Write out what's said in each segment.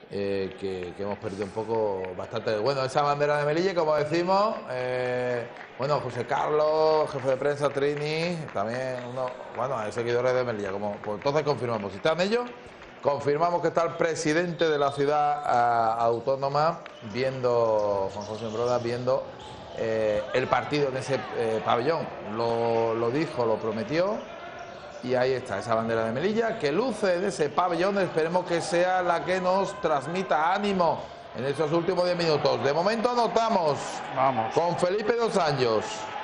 que hemos perdido un poco bastante. Bueno, esa bandera de Melilla, como decimos, bueno, José Carlos, jefe de prensa, Trini, también bueno, hay seguidores de Melilla, pues entonces confirmamos, si están ellos, confirmamos que está el presidente de la ciudad autónoma viendo, Juan José Broda, viendo el partido en ese pabellón. Lo dijo, lo prometió. Y ahí está esa bandera de Melilla que luce en ese pabellón. Esperemos que sea la que nos transmita ánimo en estos últimos 10 minutos. De momento anotamos. Vamos. Con Felipe Dos Anjos.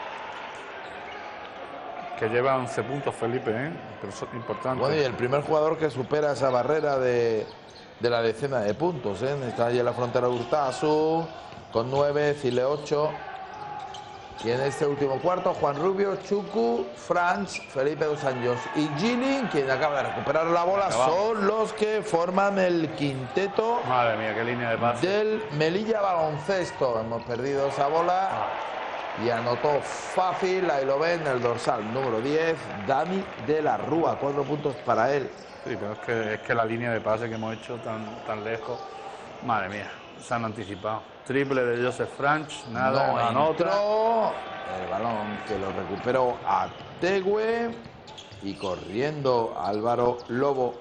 Que lleva 11 puntos Felipe, pero eso es importante. Bueno, y el primer jugador que supera esa barrera de la decena de puntos. Está allí en la frontera de Urtasun con 9, Cile 8. Y en este último cuarto, Juan Rubio, Chucu, Franch, Felipe Dos Anjos y Gilling, quien acaba de recuperar la bola, son los que forman el quinteto. Madre mía, qué línea de pase. Del Melilla Baloncesto. Hemos perdido esa bola y anotó fácil, ahí lo ven, el dorsal número 10, Dani de la Rúa, 4 puntos para él. Sí, pero es que la línea de pase que hemos hecho tan lejos, madre mía, se han anticipado. Triple de Joseph Franch, nada, no entró. El balón que lo recuperó a Tegüe y corriendo Álvaro Lobo.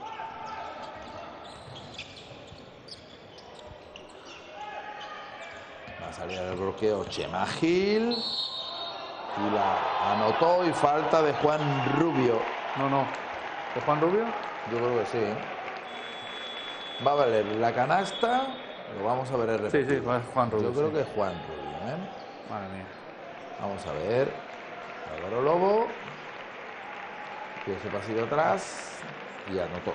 Va a salir del bloqueo Chema Gil y la anotó, y falta de Juan Rubio. No, ¿de Juan Rubio? Yo creo que sí. Va a valer la canasta. Lo vamos a ver el repetido. Sí, es Juan Rubio. Yo creo que es Juan Rubio. Madre mía. Vamos a ver. Álvaro Lobo. Que ese pasillo atrás. Y anotó.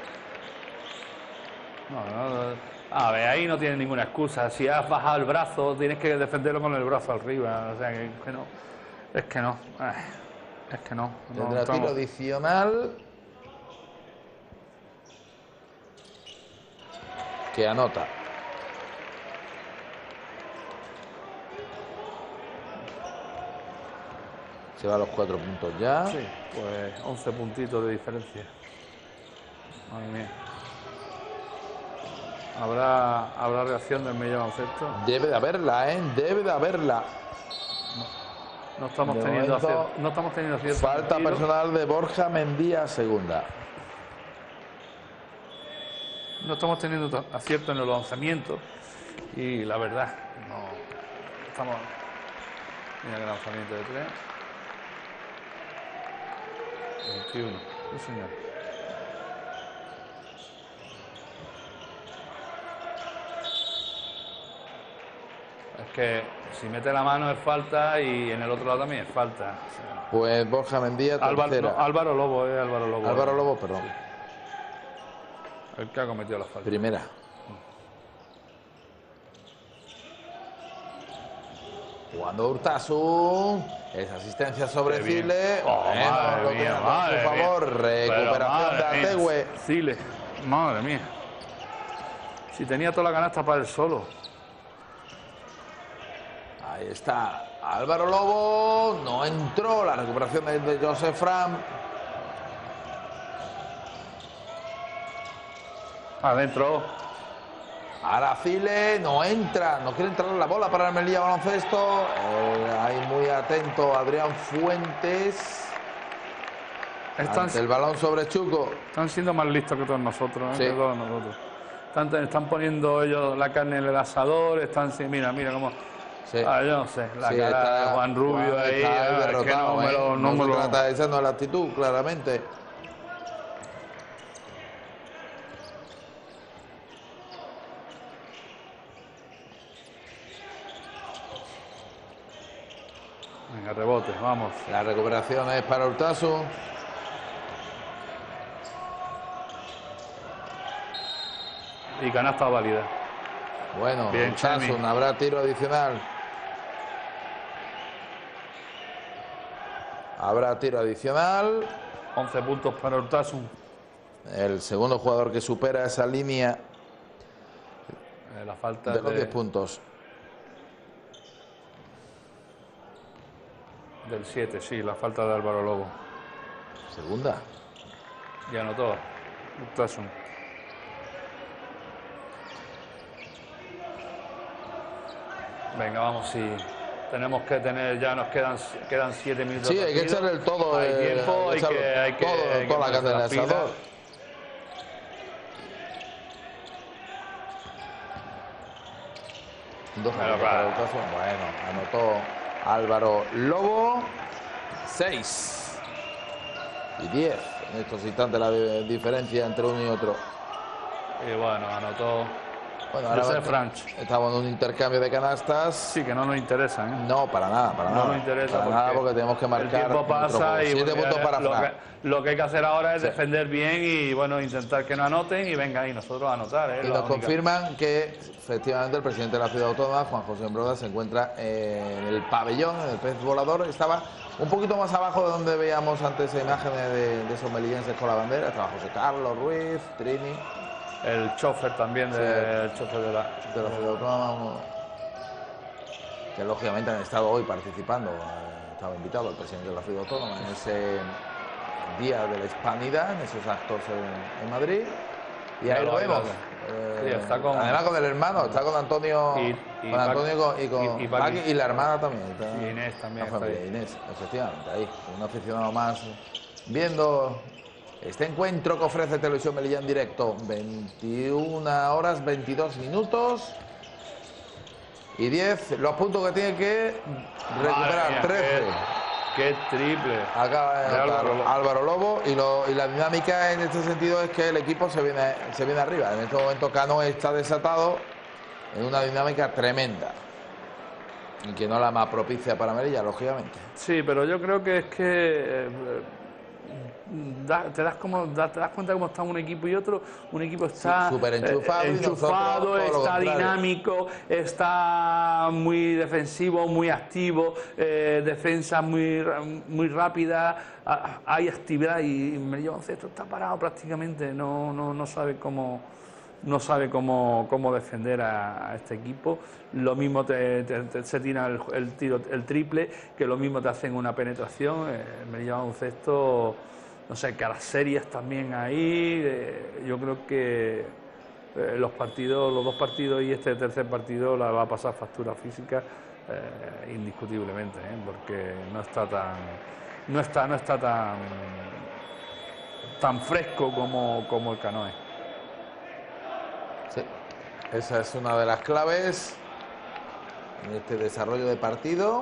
No. A ver, ahí no tiene ninguna excusa. Si has bajado el brazo, tienes que defenderlo con el brazo arriba. O sea, que no. Es que no. Es que no. Tendrá tiro adicional. Que anota. Se va a los 4 puntos ya. Sí, pues 11 puntitos de diferencia. Madre mía. ¿Habrá reacción del Melilla Baloncesto? Debe de haberla, Debe de haberla. No estamos teniendo acierto. Falta personal de Borja Mendía, segunda. No estamos teniendo acierto en los lanzamientos. Y la verdad, no estamos. Mira el lanzamiento de 3. 21. Sí, señor. Es que si mete la mano es falta y en el otro lado también es falta. O sea, Pues Borja Mendía, tercera. Álvaro Lobo, Álvaro Lobo. Álvaro Lobo, perdón. El que ha cometido la falta. Primera. Jugando Urtasun. Esa asistencia sobre Cile. Madre mía, por favor. Recuperación de Ategüe. Cile. Madre mía. Si tenía toda la canasta para él solo. Ahí está Álvaro Lobo. No entró. La recuperación de Joseph Fran. Adentro. Aracile no entra, no quiere entrar la bola para el Melilla Baloncesto. Ahí muy atento Adrián Fuentes. Ante el balón sobre Chuco. Están siendo más listos que todos nosotros, Sí. que todos nosotros. Están poniendo ellos la carne en el asador. Mira cómo. Sí. Yo no sé, la cara está, de Juan Rubio ahí. Está derrotado, es que no se trata, esa no es la actitud, claramente. Venga, rebote, vamos. La recuperación es para Urtasun. Y canasta válida. Bueno, bien, Urtasun, habrá tiro adicional. Habrá tiro adicional. 11 puntos para Urtasun. El segundo jugador que supera esa línea La falta de los 10 puntos. Del 7, sí, la falta de Álvaro Lobo. Segunda. Y anotó Urtasun. Venga, vamos, sí. Tenemos que tener, ya nos quedan 7 minutos. Sí, hay que echarle el todo. Hay tiempo, hay que toda la carne en el asador. Bueno, anotó Álvaro Lobo. 6 y 10. En estos instantes la diferencia entre uno y otro. Y bueno, anotó. Bueno, ahora estamos en un intercambio de canastas. Sí, que no nos interesa, ¿eh? No, para nada, para nada. No nos interesa para nada porque tenemos que marcar. El tiempo pasa y 7 puntos para Fran. Lo que hay que hacer ahora es defender bien y bueno, intentar que no anoten y venga, y nosotros anotar, ¿eh? Y nos confirman que efectivamente el presidente de la ciudad autónoma, Juan José Embroda, se encuentra en el pabellón, en el pez volador. Estaba un poquito más abajo de donde veíamos antes imágenes de esos melillenses con la bandera. Estaba José Carlos Ruiz, Trini. El chofer también, el chofer de la ciudad autónoma, que lógicamente han estado hoy participando. Estaba invitado el presidente de la ciudad autónoma en ese Día de la Hispanidad, en esos actos en Madrid. Y ahí lo vemos. Sí, está con, además con el hermano, está con Antonio y Paqui, y la hermana también. Y Inés también. La familia Inés, efectivamente, ahí, un aficionado más viendo este encuentro que ofrece Televisión Melilla en directo. 21 horas 22 minutos y 10 los puntos que tiene que recuperar. Mía, 13. Qué triple. Acaba de Álvaro Lobo y la dinámica en este sentido es que el equipo se viene arriba. En este momento Cano está desatado en una dinámica tremenda y que no la más propicia para Melilla, lógicamente. Sí, pero yo creo que es que te das cuenta cómo está un equipo y otro. Un equipo está súper enchufado, está dinámico, está muy defensivo, muy activo, defensa muy rápida, hay actividad y Melilla Baloncesto está parado prácticamente, no sabe cómo defender a este equipo. Lo mismo se tira el triple, que lo mismo te hacen una penetración. Melilla Baloncesto, no sé, que a las series también ahí. Yo creo que los dos partidos y este tercer partido la va a pasar factura física indiscutiblemente, porque no está tan fresco como el Canoe. Sí, esa es una de las claves en este desarrollo de partido,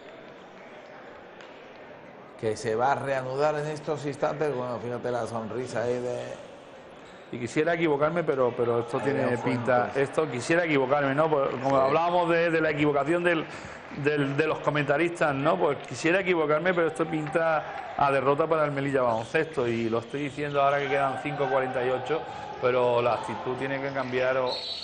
que se va a reanudar en estos instantes. Bueno, fíjate la sonrisa ahí de... Y quisiera equivocarme, pero esto tiene pinta... Esto quisiera equivocarme, ¿no? Pues, como hablábamos de la equivocación de los comentaristas, ¿no? Pues quisiera equivocarme, pero esto pinta a derrota para el Melilla Baloncesto. Y lo estoy diciendo ahora que quedan 5:48, pero la actitud tiene que cambiar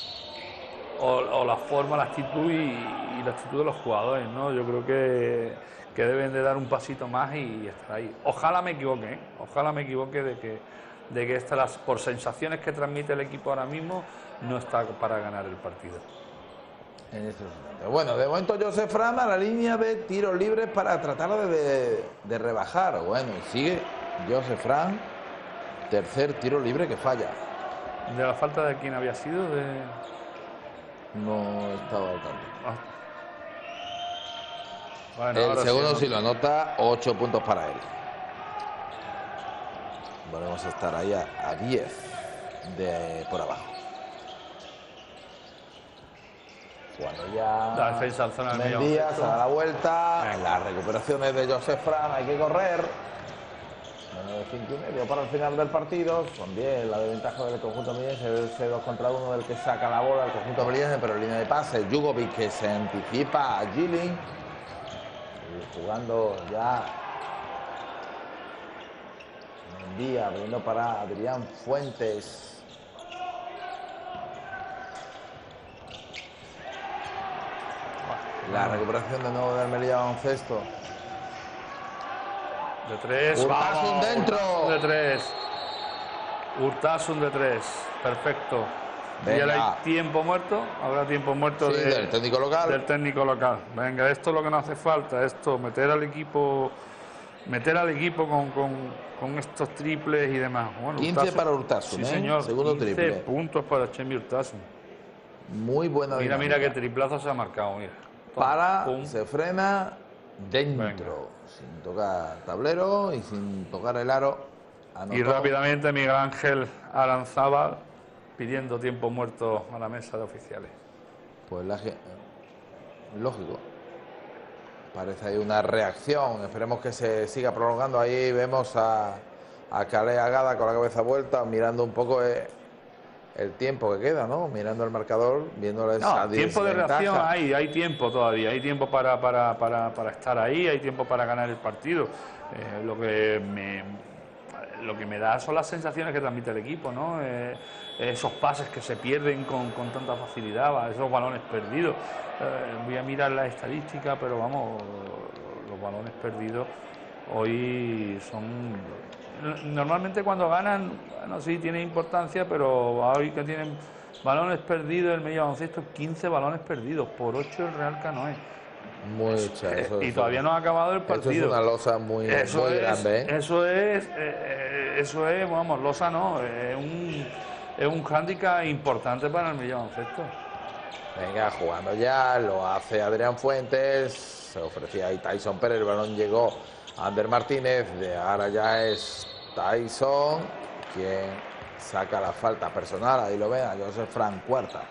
o la forma, la actitud y la actitud de los jugadores, ¿no? Yo creo que deben de dar un pasito más y estar ahí. Ojalá me equivoque, ojalá me equivoque de que por sensaciones que transmite el equipo ahora mismo, no está para ganar el partido. En estos momentos. Bueno, de momento Josef Fran a la línea de tiros libres para tratar de rebajar. Bueno, y sigue Josef Fran, tercer tiro libre que falla. ¿De la falta de quién había sido? No estaba al tanto. Bueno, el segundo sí lo anota, 8 puntos para él. Volvemos a estar ahí a 10 por abajo. Cuando ya la defensa al zona del Mendía se da la vuelta, las recuperaciones de Josef Fran, hay que correr. Menos de 5:30 para el final del partido. Son 10 la de ventaja del conjunto melillense, ese 2 contra 1 del que saca la bola el conjunto melillense, pero en línea de pase Jugovic, que se anticipa a Gilling, jugando ya Mendía, abriendo para Adrián Fuentes. La recuperación de nuevo del Melilla Baloncesto. De 3. Urtasun dentro. De 3. Urtasun de 3. Perfecto. Venga. Y ahora hay tiempo muerto. Habrá tiempo muerto del técnico local. Del técnico local. Venga, esto es lo que nos hace falta. Esto, meter al equipo con estos triples y demás. Bueno, 15 Urtasun, para Urtasun, sí, señor. Segundo 15 triple. puntos para Chemi Urtasun. Muy buena dinámica. Mira qué triplazo se ha marcado, mira. para, pum. se frena dentro, Venga. sin tocar tablero y sin tocar el aro. Anotó. Y rápidamente Miguel Ángel Aranzábal pidiendo tiempo muerto a la mesa de oficiales. Pues lógico. Parece ahí una reacción. Esperemos que se siga prolongando. Ahí vemos a Calé Agada con la cabeza vuelta, mirando un poco el tiempo que queda, ¿no? Mirando el marcador, viéndole esa tiempo de desventaja. reacción hay tiempo todavía, hay tiempo para estar ahí, hay tiempo para ganar el partido. Lo que me da son las sensaciones que transmite el equipo, ¿no? Esos pases que se pierden con tanta facilidad, esos balones perdidos. Voy a mirar la estadística, pero vamos, los balones perdidos hoy son... Normalmente cuando ganan, bueno, sí tiene importancia, pero hoy que tienen balones perdidos, el medio baloncesto, 15 balones perdidos, por 8 el Real Canoe. Mucha, Y todavía no ha acabado el partido. Esto es una losa muy grande, ¿eh? Eso es, vamos, losa no, es un hándicap importante para el medio baloncesto. Venga, jugando ya, lo hace Adrián Fuentes, se ofrecía ahí Tyson Pérez, el balón llegó a Ander Martínez, ahora ya es Tyson quien saca la falta personal, ahí lo ven, a Joseph Frank Cuarta.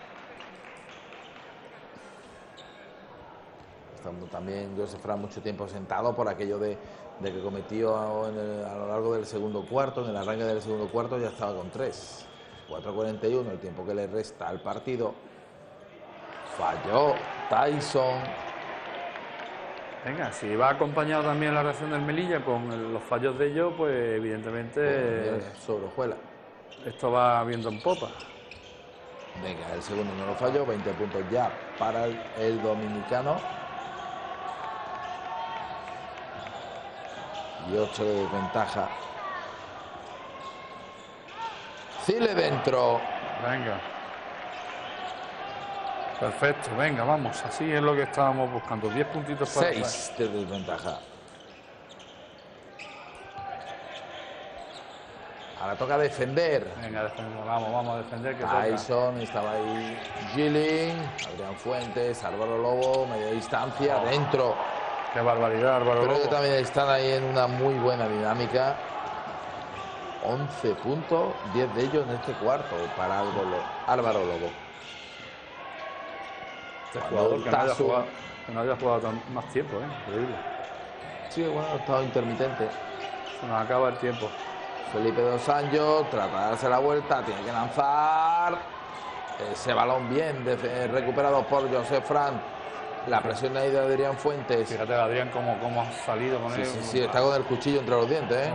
Estando también Joseph Frank mucho tiempo sentado por aquello de que cometió a lo largo del segundo cuarto, en el arranque del segundo cuarto ya estaba con 3. 4:41, el tiempo que le resta al partido. Falló Tyson. Venga, si va acompañado también la reacción del Melilla con los fallos de ellos, pues evidentemente sobre Ojuela. Esto va viendo en popa. Venga, el segundo no lo falló, 20 puntos ya para el dominicano. Y 8 de desventaja. Cile dentro. Venga. Perfecto, venga, vamos. Así es lo que estábamos buscando. 10 puntitos para 6 de desventaja. Ahora toca defender. Venga, defender. Vamos a defender. Que Tyson, estaba ahí Gilling, Adrián Fuentes, Álvaro Lobo, media distancia, dentro. Qué barbaridad, Álvaro Lobo. Creo que también están ahí en una muy buena dinámica. 11 puntos, 10 de ellos en este cuarto para Álvaro Lobo. Este jugador que no había jugado más tiempo, increíble. Sí, bueno, ha estado intermitente. Se nos acaba el tiempo. Felipe Dos Anjos trata de darse la vuelta, tiene que lanzar. Ese balón bien recuperado por Joseph Frank. La presión ahí de Adrián Fuentes. Fíjate, Adrián, cómo ha salido con él. Sí, está con el cuchillo entre los dientes, ¿eh?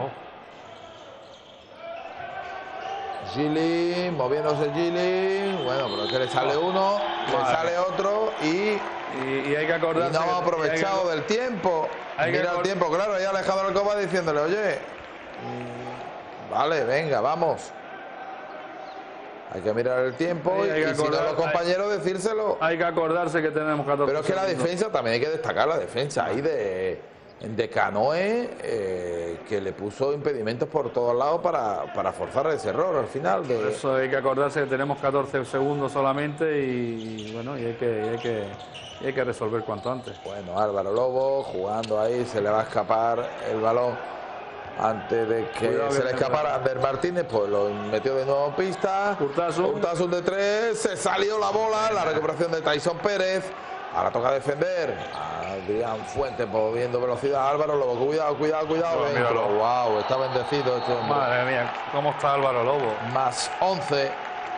Gilling, moviéndose Gilling. Bueno, pero es que le sale uno, le sale otro y hay que acordarse. Y no ha aprovechado del tiempo. Mira el tiempo, claro, ahí Alejandro Alcoba diciéndole, oye, vale, venga, vamos. Hay que mirar el tiempo y si no los compañeros decírselo. Hay que acordarse que tenemos 14 Pero es que la defensa, también hay que destacar la defensa ahí de Canoe, que le puso impedimentos por todos lados para forzar ese error al final. Por eso hay que acordarse que tenemos 14 segundos solamente y bueno, y hay que resolver cuanto antes. Bueno, Álvaro Lobo jugando ahí, se le va a escapar el balón antes de que se le escapara a Ander Martínez, pues lo metió de nuevo en pista. Urtasun de 3, se salió la bola, la recuperación de Tyson Pérez. Ahora toca defender. Adrián Fuentes moviendo velocidad. Álvaro Lobo, cuidado. Dentro. Wow, está bendecido este hombre. Madre mía, ¿cómo está Álvaro Lobo? Más 11.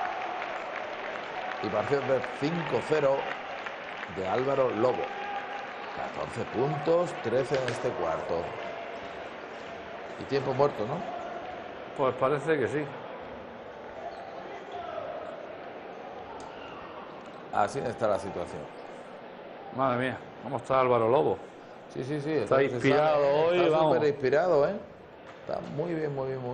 Y partido de 5-0 de Álvaro Lobo. 14 puntos, 13 en este cuarto. Y tiempo muerto, ¿no? Pues parece que sí. Así está la situación. Madre mía, ¿cómo está Álvaro Lobo? Sí. Está inspirado hoy, está vamos. Súper inspirado, ¿eh? Está muy bien.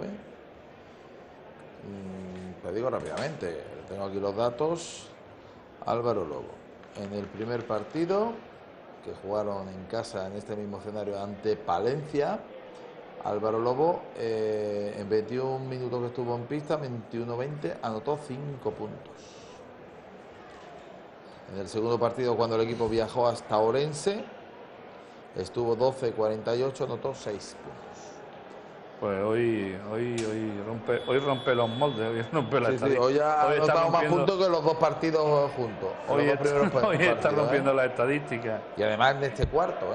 Te digo rápidamente, tengo aquí los datos. Álvaro Lobo, en el primer partido que jugaron en casa en este mismo escenario ante Palencia, Álvaro Lobo, en 21 minutos que estuvo en pista, 21-20, anotó 5 puntos. En el segundo partido, cuando el equipo viajó hasta Orense, estuvo 12-48, anotó 6 puntos. Pues hoy rompe los moldes, hoy rompe la estadística. Hoy ha anotado más puntos que los dos partidos juntos. Hoy está rompiendo la estadística. Y además en este cuarto,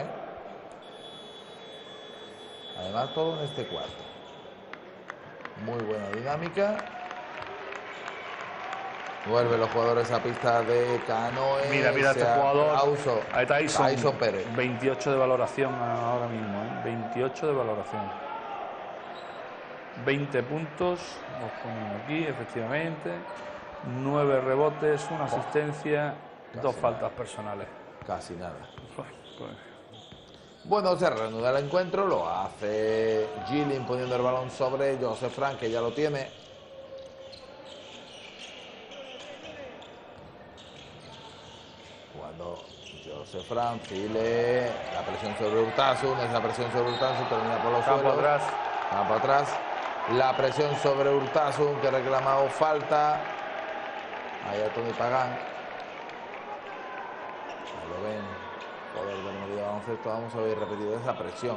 Además todo en este cuarto. Muy buena dinámica. Vuelven los jugadores a pista de Canoe. Mira este jugador. Tyson Pérez. 28 de valoración ahora mismo, 28 de valoración. 20 puntos, los ponemos aquí, efectivamente. 9 rebotes, una asistencia, 2 faltas personales. Casi nada. Pues. Bueno, se reanuda el encuentro, lo hace Gillen poniendo el balón sobre Joseph Frank, que ya lo tiene. Cuando Joseph Frank file, la presión sobre Urtasun, esa presión sobre Urtasun termina por los suelos. Campo atrás. La presión sobre Urtasun, que reclamado falta. Ahí a Tony Pagán. Ahí lo ven. Poder del Melilla Baloncesto, vamos a ver repetido esa presión.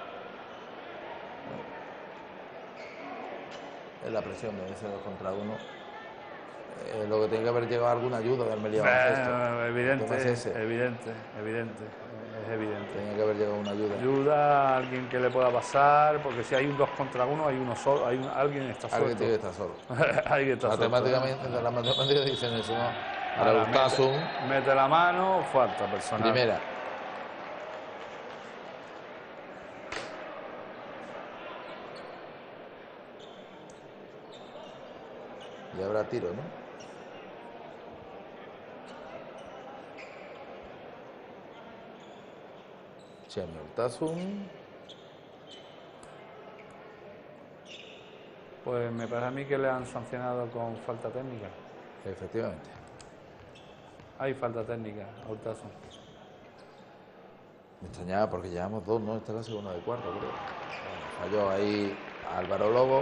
Es la presión de ese 2 contra 1. Lo que tiene que haber llegado alguna ayuda del Melilla Baloncesto. Evidente. Tiene que haber llegado una ayuda. Ayuda a alguien que le pueda pasar, porque si hay un 2 contra 1, hay uno solo, alguien está solo. Alguien tiene que estar solo. Alguien está matemáticamente, las matemáticas dicen eso, ¿no? Para Urtasun. Mete la mano, falta personal. Primera. Y habrá tiro, ¿no? Chemi Urtasun. Pues me parece a mí que le han sancionado con falta técnica. Efectivamente. Hay falta técnica a Urtasun. Me extrañaba porque llevamos 2, ¿no? Esta es la segunda de cuarto, creo. Bueno, falló ahí Álvaro Lobo.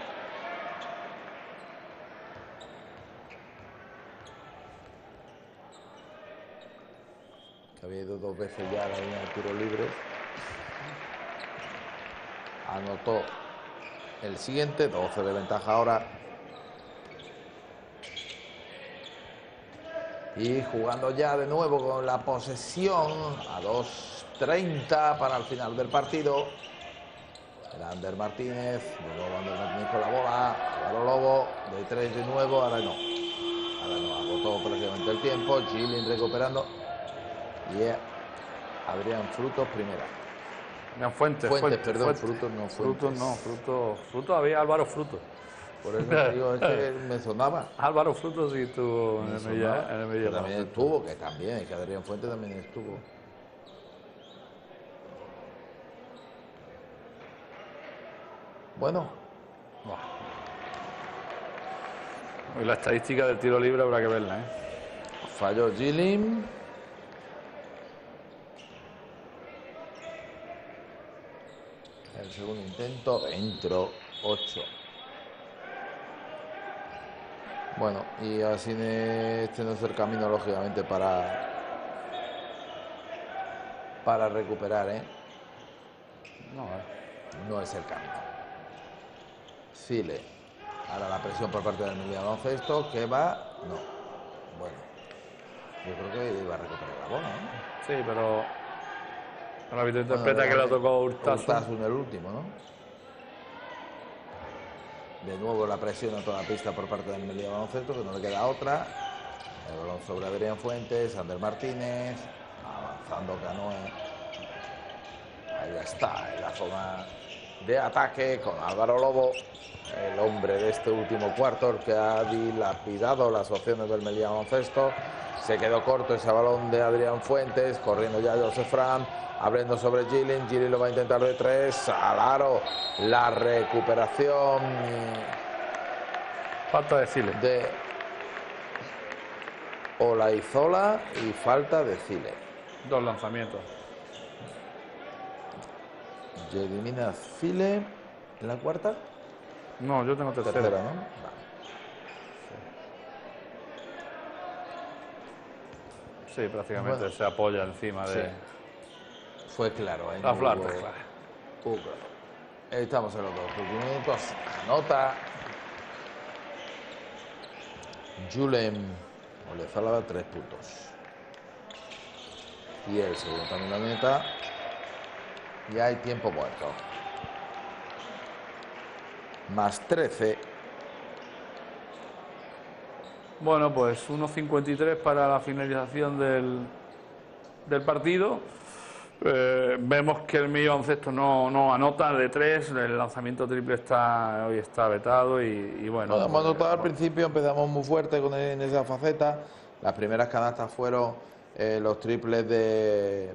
Que había ido 2 veces ya a la línea de tiro libre. Anotó el siguiente, 12 de ventaja ahora. Y jugando ya de nuevo con la posesión a 2:30 para el final del partido. El Ander Martínez, de nuevo Ander Martínez con la bola. Álvaro Lobo, de 3 de nuevo, ahora no, agotó prácticamente el tiempo. Gillen recuperando. Y Adrián Frutos primera. Fuentes, perdón, Fuentes. Frutos había Álvaro Frutos. Por eso te digo, es que me sonaba. Álvaro Frutos sí estuvo en el Melilla. También estuvo, que Adrián Fuentes también estuvo. Bueno. Y la estadística del tiro libre habrá que verla, Falló Gillen. El segundo intento, dentro, 8. Bueno, y así este no es el camino, lógicamente, para recuperar, No es el camino. Cile. Ahora la presión por parte del Melilla Baloncesto, que va... No. Bueno. Yo creo que iba a recuperar la bola, Sí, pero... El árbitro interpreta que la tocó Urtasun el último, ¿no? De nuevo la presión a toda la pista por parte del Melilla Baloncesto, que no le queda otra. El balón sobre Adrián Fuentes, Ander Martínez, avanzando Canoe. Ahí está, en la zona de ataque con Álvaro Lobo, el hombre de este último cuarto, el que ha dilapidado las opciones del Melilla Baloncesto. Se quedó corto ese balón de Adrián Fuentes, corriendo ya Joseph Frank. Abriendo sobre Gillen, Gillen lo va a intentar de 3, al aro, la recuperación. Falta de Cile. De Olaizola y falta de Cile. 2 lanzamientos. Elimina Cile en la cuarta. No, yo tengo tercera. ¿no? Vale. Sí, prácticamente Bueno, se apoya encima de... sí. Fue claro, ¿eh? La No flauta, hubo- claro. claro. Estamos en los 2 últimos minutos. Anota Julen Olezálava 3 puntos. Y el segundo también la meta. Y hay tiempo muerto. Más 13. Bueno, pues 1.53 para la finalización del partido. Vemos que el medio baloncesto no anota de 3, el lanzamiento triple hoy está vetado y bueno. Bueno, hemos notado al principio, empezamos muy fuerte en esa faceta. Las primeras canastas fueron los triples de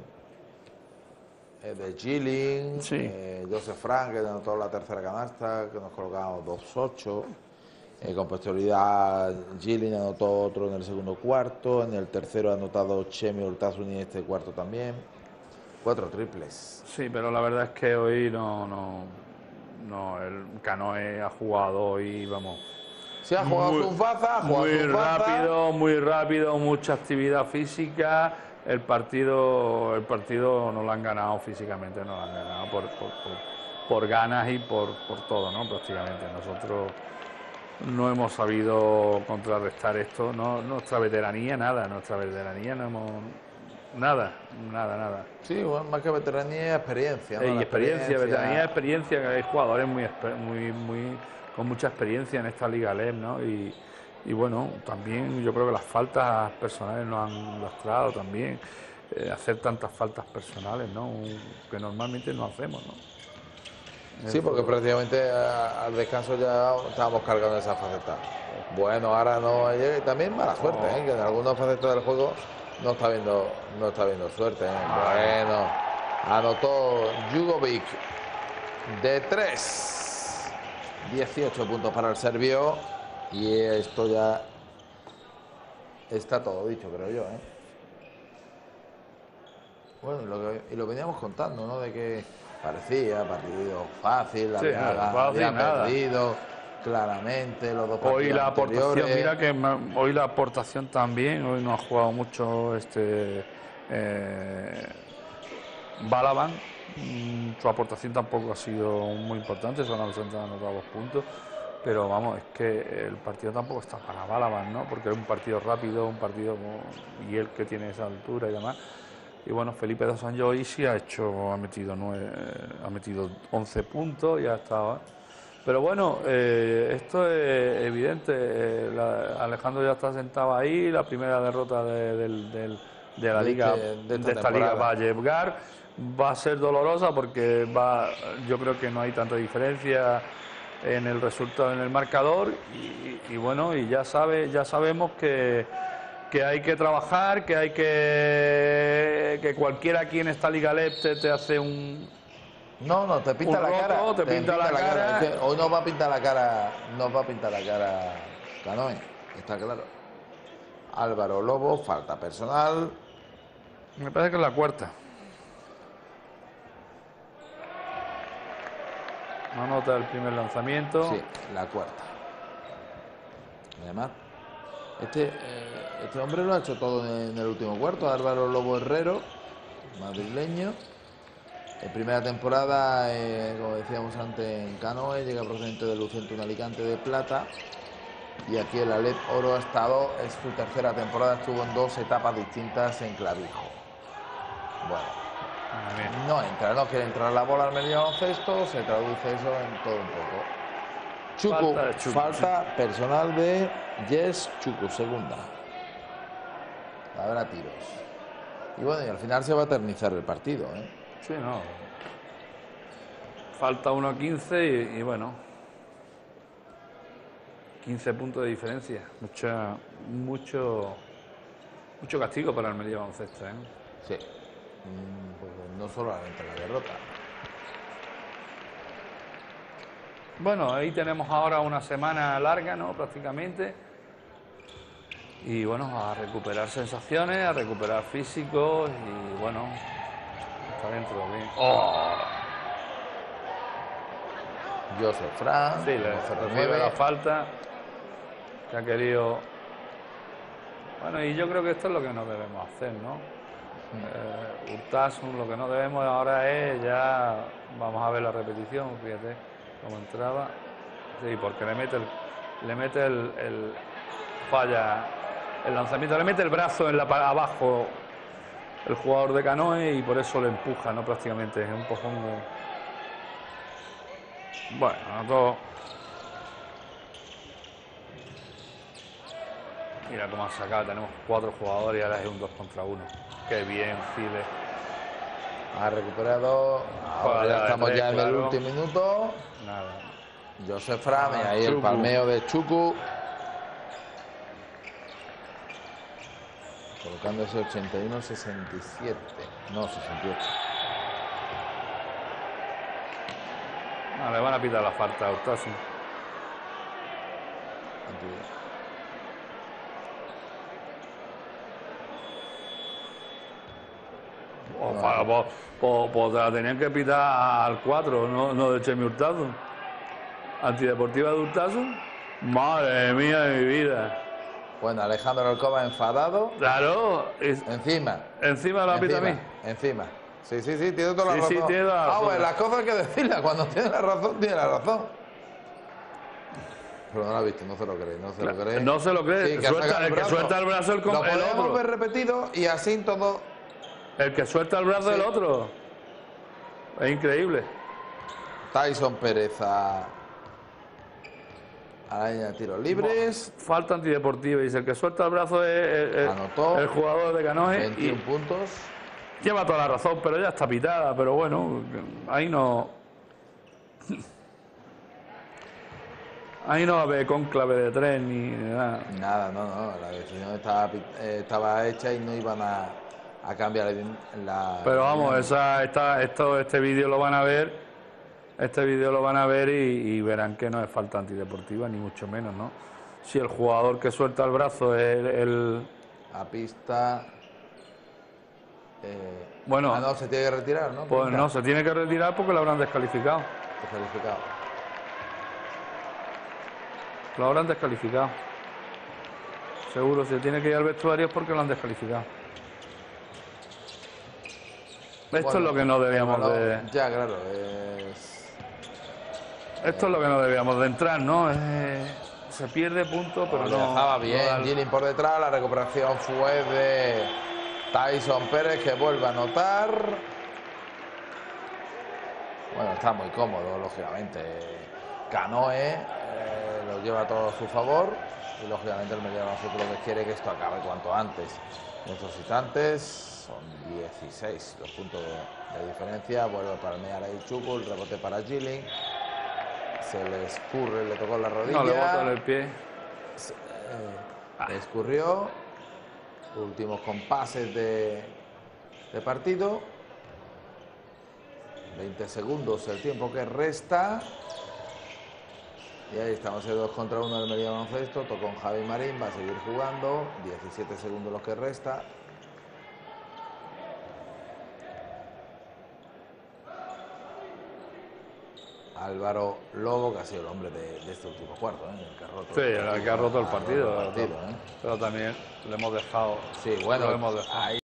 Gilling, Sí. Joseph Frank, que anotó la tercera canasta, que nos colocamos 2-8. Con posterioridad, Gilling anotó otro en el segundo cuarto. En el tercero ha anotado Chemi Urtasun y este cuarto también. 4 triples. Sí, pero la verdad es que hoy no, el Canoe ha jugado hoy, vamos. Se ha jugado su faza, ha jugado Muy su faza. muy rápido, mucha actividad física. El partido no lo han ganado físicamente, no lo han ganado por ganas y por todo, ¿no? Prácticamente. Nosotros no hemos sabido contrarrestar esto, no, nuestra veteranía, nada, no hemos. Nada. Sí, bueno, más que veteranía, experiencia. ¿no? Y La experiencia, veteranía, experiencia, que hay jugadores muy con mucha experiencia en esta Liga LEB, ¿no? Y bueno, también yo creo que las faltas personales nos han lastrado también, hacer tantas faltas personales, ¿no? Que normalmente no hacemos, ¿no? Sí, porque prácticamente al descanso ya estábamos cargando esa faceta. Bueno, ahora no llega y también mala suerte, que en algunas facetas del juego no está viendo suerte. Bueno, anotó Jugovic de 3, 18 puntos para el serbio y esto ya está todo dicho, creo yo. Bueno, y lo veníamos contando, ¿no? De que parecía partido fácil, Sí, había nada. perdido claramente los dos partidos Hoy la aportación, anteriores. mira que hoy la aportación también, hoy no ha jugado mucho Balaban. Su aportación tampoco ha sido muy importante, solo han anotado 2 puntos, pero vamos, es que el partido tampoco está para Balaban, ¿no? Porque es un partido rápido, y él que tiene esa altura y demás. Y bueno, Felipe Dos Anjos hoy sí ha metido 11 puntos y ha estado. Pero bueno, esto es evidente. Alejandro ya está sentado ahí, la primera derrota de la liga, de esta liga va a llegar. Va a ser dolorosa porque yo creo que no hay tanta diferencia en el resultado, en el marcador. Y bueno, y ya sabemos que hay que trabajar, que hay que cualquiera aquí en esta Liga LEB te hace un... No, te pinta la cara. Te pinta la cara. Es que hoy nos va a pintar la cara, Canoe, está claro. Álvaro Lobo, falta personal. Me parece que es la cuarta. Anota el primer lanzamiento. Sí, la cuarta. Además, este hombre lo ha hecho todo en el último cuarto. Álvaro Lobo Herrero, madrileño. En primera temporada, como decíamos antes, en Canoe, llega procedente de Lucento, un Alicante de plata. Y aquí el Alep Oro ha estado, es su tercera temporada, estuvo en 2 etapas distintas en Clavijo. Bueno, no quiere entrar la bola al medio baloncesto, se traduce eso en todo un poco. Chuku, falta personal de Jess Chuku, segunda. Habrá tiros. Y bueno, y al final se va a eternizar el partido, Sí, no. Falta 1-15 y bueno. 15 puntos de diferencia. Mucho castigo para el Almería Baloncesto, Sí. Pues no solamente la derrota. Bueno, ahí tenemos ahora una semana larga, ¿no? Prácticamente. Y bueno, a recuperar sensaciones, a recuperar físicos y bueno, está dentro bien. Joseph Frank, sí, le recibe la falta que ha querido Bueno, y yo creo que esto es lo que no debemos hacer, ¿no? Urtasun, lo que no debemos ahora es ya, vamos a ver la repetición, fíjate cómo entraba, sí, porque le mete el falla el lanzamiento, le mete el brazo en abajo el jugador de Canoe y por eso le empuja, ¿no? Prácticamente es un empujón bueno, a todos. Mira cómo han sacado, tenemos 4 jugadores y ahora es un 2 contra 1. Qué bien, File. Ha recuperado. Ahora ya estamos ya en el último minuto. Nada. Joseph Fram, y ahí el palmeo de Chuku. Colocando ese 81-67. No, 68. No, le van a pitar la falta a Urtasun. Pues la tenían que pitar al 4, no de Chemi Urtasun. Antideportiva de Urtasun. Madre mía de mi vida. Bueno, Alejandro Alcoba enfadado. Claro. Encima la pita a mí. Encima. Sí, tiene toda la razón. Sí, tiene toda la razón. Pues las cosas hay que decirlas. Cuando tiene la razón, tiene la razón. Pero no lo ha visto, no se lo cree, no se lo cree. No se lo cree. Sí, el que suelta el brazo lo podemos ver repetido y así todo. El que suelta el brazo del otro. Es increíble. Tyson Pérez a la línea de tiros libres. Falta antideportiva. Dice, el que suelta el brazo es el jugador de Canoe. 21 puntos. Lleva toda la razón, pero ya está pitada. Pero bueno, ahí no... Ahí no va a haber cónclave de 3 ni nada. Nada, no. La decisión estaba hecha y no iban a cambiar la... Pero vamos, este vídeo lo van a ver. Este vídeo lo van a ver y verán que no es falta antideportiva, ni mucho menos, ¿no? Si el jugador que suelta el brazo es el... A pista... bueno... no, se tiene que retirar, ¿no? Pues no, se tiene que retirar porque lo habrán descalificado. Lo habrán descalificado. Seguro, si tiene que ir al vestuario es porque lo han descalificado. Esto es lo que no debíamos de... Ya, claro. Esto es lo que no debíamos de entrar, ¿no? Se pierde punto, pero no... Estaba bien, Gilling por detrás, la recuperación fue de Tyson Pérez, que vuelve a anotar. Bueno, está muy cómodo, lógicamente. Canoe lo lleva todo a su favor y, lógicamente, el Melilla Baloncesto lo que quiere es que esto acabe cuanto antes. En estos instantes son 16 los puntos de diferencia. Vuelve a palmear ahí Chuku, el rebote para Gilling. Se le escurre, le tocó la rodilla. No, le botó en el pie. Escurrió. Últimos compases de partido. 20 segundos el tiempo que resta. Y ahí estamos en 2 contra 1 del Melilla Baloncesto. Tocó con Javi Marín, va a seguir jugando. 17 segundos los que resta. Álvaro Lobo, que ha sido el hombre de este último cuarto, el que ha roto, el que ha roto el partido. ¿eh? Pero también lo hemos dejado. Sí, bueno, lo hemos dejado. Ahí